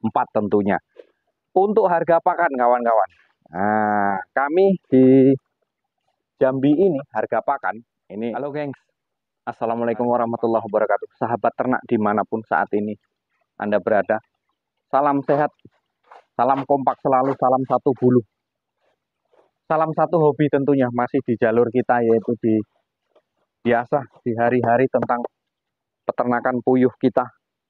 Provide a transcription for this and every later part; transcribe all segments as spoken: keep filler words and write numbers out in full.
empat tentunya. Untuk harga pakan kawan-kawan. Nah, kami di Jambi ini harga pakan ini. Halo gengs, assalamualaikum warahmatullahi wabarakatuh. Sahabat ternak dimanapun saat ini Anda berada, salam sehat, salam kompak selalu, salam satu bulu, salam satu hobi tentunya masih di jalur kita, yaitu di biasa di hari-hari tentang peternakan puyuh kita.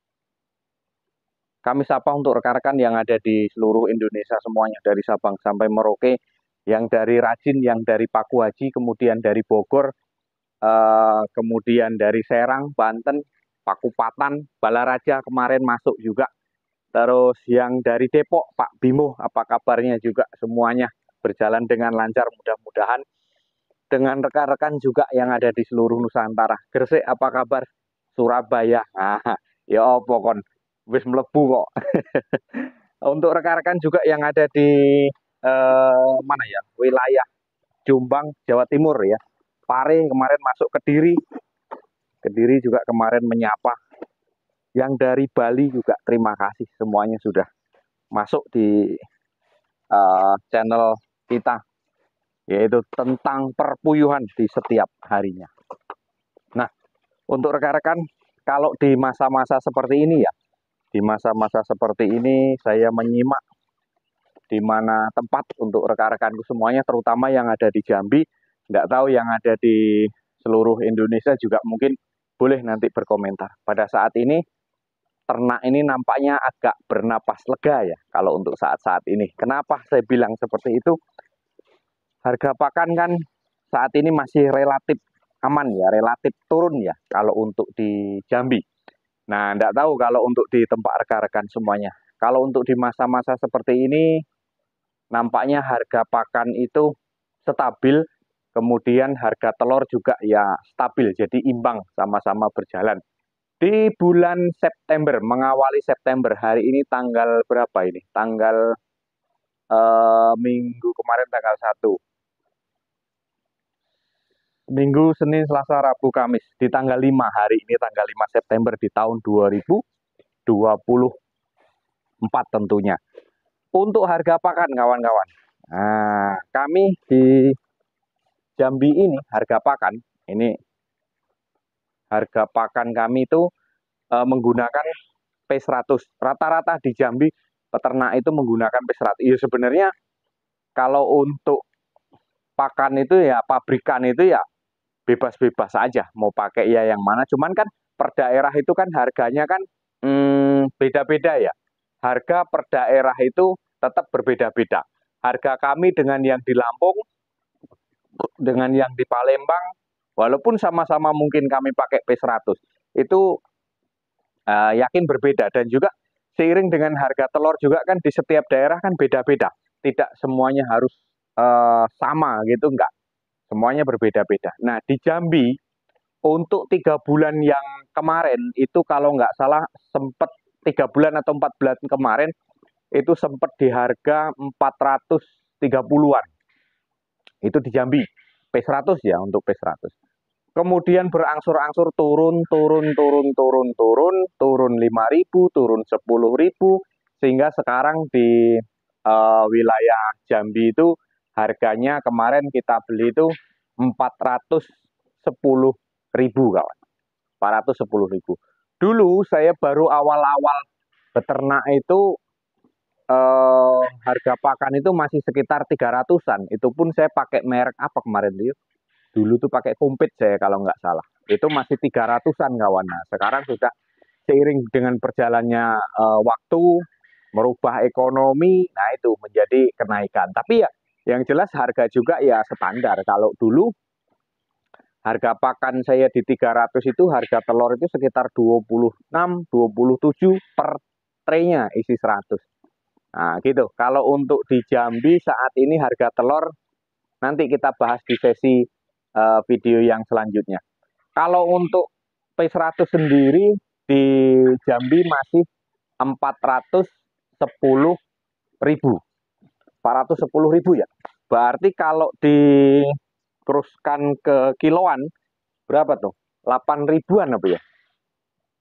Kami sapa untuk rekan-rekan yang ada di seluruh Indonesia semuanya, dari Sabang sampai Merauke, yang dari Rajin, yang dari Paku Haji, kemudian dari Bogor, eh, kemudian dari Serang, Banten, Pakupatan, Balaraja kemarin masuk juga. Terus yang dari Depok, Pak Bimo, apa kabarnya juga semuanya berjalan dengan lancar mudah-mudahan. Dengan rekan-rekan juga yang ada di seluruh Nusantara. Gresik apa kabar? Surabaya. Nah, ya apa kon? Wis mlebu kok. Untuk rekan-rekan juga yang ada di eh, mana ya? Wilayah Jombang, Jawa Timur ya. Pare kemarin masuk Kediri. Kediri juga kemarin menyapa. Yang dari Bali juga terima kasih semuanya sudah masuk di uh, channel kita, yaitu tentang perpuyuhan di setiap harinya. Nah, untuk rekan-rekan, kalau di masa-masa seperti ini ya, di masa-masa seperti ini saya menyimak di mana tempat untuk rekan-rekanku semuanya, terutama yang ada di Jambi, nggak tahu yang ada di seluruh Indonesia juga mungkin boleh nanti berkomentar. Pada saat ini, ternak ini nampaknya agak bernapas lega ya, kalau untuk saat-saat ini. Kenapa saya bilang seperti itu? Harga pakan kan saat ini masih relatif aman ya, relatif turun ya, kalau untuk di Jambi. Nah, enggak tahu kalau untuk di tempat rekan-rekan semuanya. Kalau untuk di masa-masa seperti ini, nampaknya harga pakan itu stabil, kemudian harga telur juga ya stabil, jadi imbang, sama-sama berjalan. Di bulan September, mengawali September, hari ini tanggal berapa ini? Tanggal eh, minggu kemarin tanggal satu. Minggu, Senin, Selasa, Rabu, Kamis. Di tanggal lima, hari ini tanggal lima September di tahun dua ribu dua puluh empat tentunya. Untuk harga pakan kawan-kawan. Nah, kami di Jambi ini harga pakan, ini harga pakan kami itu e, menggunakan P seratus. Rata-rata di Jambi peternak itu menggunakan P seratus. Ya sebenarnya kalau untuk pakan itu ya pabrikan itu ya bebas-bebas aja mau pakai ya yang mana. Cuman kan per daerah itu kan harganya kan beda-beda hmm, ya. Harga per daerah itu tetap berbeda-beda. Harga kami dengan yang di Lampung, dengan yang di Palembang, walaupun sama-sama mungkin kami pakai P seratus, itu uh, yakin berbeda. Dan juga seiring dengan harga telur juga kan di setiap daerah kan beda-beda. Tidak semuanya harus uh, sama gitu, enggak. Semuanya berbeda-beda. Nah, di Jambi, untuk tiga bulan yang kemarin, itu kalau nggak salah sempat tiga bulan atau empat bulan kemarin, itu sempat di harga empat ratus tiga puluhan. Itu di Jambi. P seratus ya, untuk P seratus. Kemudian berangsur-angsur turun, turun, turun, turun, turun, turun lima ribu, turun sepuluh ribu, sehingga sekarang di uh, wilayah Jambi itu harganya kemarin kita beli itu empat ratus sepuluh ribu kawan. empat ratus sepuluh ribu. Dulu saya baru awal-awal beternak itu eh, harga pakan itu masih sekitar tiga ratusan. Itu pun saya pakai merek apa kemarin tuh? Dulu tuh pakai Komplit saya kalau nggak salah. Itu masih tiga ratusan kawan. Nah, sekarang sudah seiring dengan berjalannya eh, waktu, merubah ekonomi, nah itu menjadi kenaikan. Tapi ya yang jelas harga juga ya standar. Kalau dulu harga pakan saya di tiga ratus itu, harga telur itu sekitar dua puluh enam, dua puluh tujuh per traynya isi seratus. Nah gitu, kalau untuk di Jambi saat ini harga telur, nanti kita bahas di sesi uh, video yang selanjutnya. Kalau untuk P seratus sendiri di Jambi masih empat ratus sepuluh ribu. empat ratus sepuluh ribu ya. Berarti kalau diteruskan ke kiloan, berapa tuh? delapan ribuan apa ya?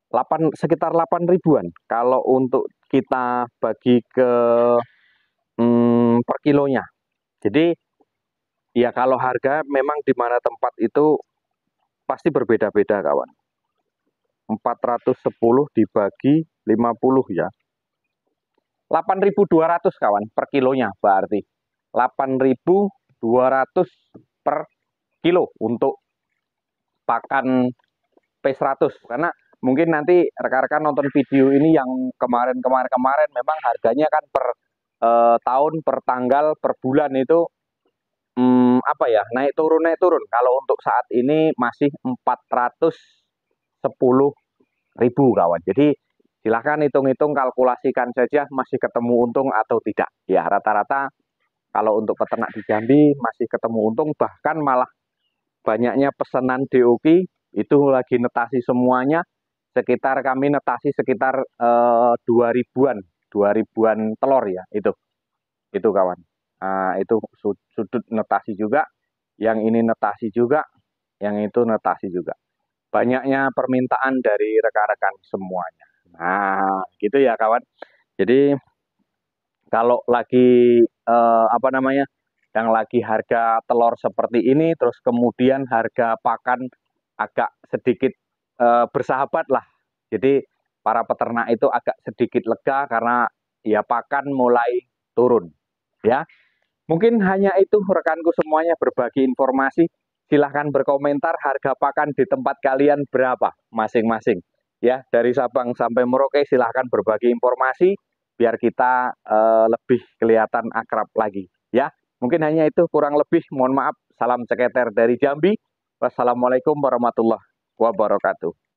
delapan sekitar delapan ribuan. Kalau untuk kita bagi ke hmm, per kilonya. Jadi ya kalau harga memang di mana tempat itu pasti berbeda-beda kawan. empat ratus sepuluh dibagi lima puluh ya. delapan ribu dua ratus kawan per kilonya berarti. delapan ribu dua ratus per kilo untuk pakan P seratus. Karena mungkin nanti rekan-rekan nonton video ini yang kemarin-kemarin kemarin memang harganya kan per eh, tahun, per tanggal, per bulan itu hmm, apa ya, naik turun naik turun. Kalau untuk saat ini masih empat ratus sepuluh ribu kawan. Jadi silahkan hitung-hitung, kalkulasikan saja masih ketemu untung atau tidak. Ya rata-rata kalau untuk peternak di Jambi masih ketemu untung, bahkan malah banyaknya pesanan D O K itu lagi netasi semuanya. Sekitar kami netasi sekitar eh, dua ribuan, dua ribuan telur ya itu, itu kawan. Nah, itu sudut netasi juga, yang ini netasi juga, yang itu netasi juga. Banyaknya permintaan dari rekan-rekan semuanya. Nah, gitu ya kawan. Jadi kalau lagi eh, apa namanya, yang lagi harga telur seperti ini, terus kemudian harga pakan agak sedikit eh, bersahabat lah. Jadi para peternak itu agak sedikit lega karena ya pakan mulai turun. Ya, mungkin hanya itu rekanku semuanya berbagi informasi. Silahkan berkomentar harga pakan di tempat kalian berapa masing-masing. Ya, dari Sabang sampai Merauke silahkan berbagi informasi biar kita uh, lebih kelihatan akrab lagi. Ya, mungkin hanya itu, kurang lebih mohon maaf. Salam ceketer dari Jambi. Wassalamualaikum warahmatullahi wabarakatuh.